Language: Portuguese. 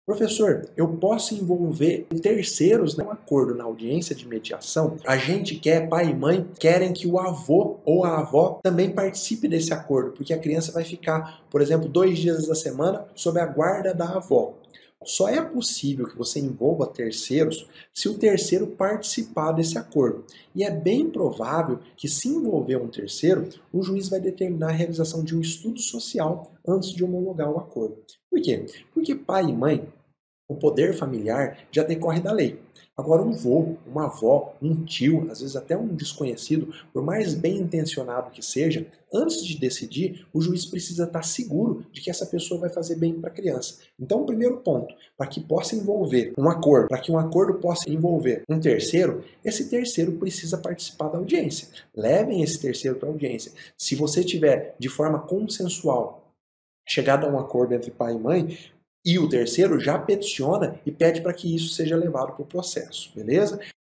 Professor, eu posso envolver terceiros num acordo na audiência de mediação? A gente quer, pai e mãe, querem que o avô ou a avó também participe desse acordo, porque a criança vai ficar, por exemplo, 2 dias da semana sob a guarda da avó. Só é possível que você envolva terceiros se o terceiro participar desse acordo. E é bem provável que, se envolver um terceiro, o juiz vai determinar a realização de um estudo social antes de homologar o acordo. Por quê? Porque pai e mãe, o poder familiar já decorre da lei. Agora, um vô, uma avó, um tio, às vezes até um desconhecido, por mais bem intencionado que seja, antes de decidir, o juiz precisa estar seguro de que essa pessoa vai fazer bem para a criança. Então, o primeiro ponto, para que possa envolver um acordo, para que um acordo possa envolver um terceiro, esse terceiro precisa participar da audiência. Levem esse terceiro para a audiência. Se você tiver de forma consensual chegado a um acordo entre pai e mãe, e o terceiro já peticiona e pede para que isso seja levado para o processo, beleza?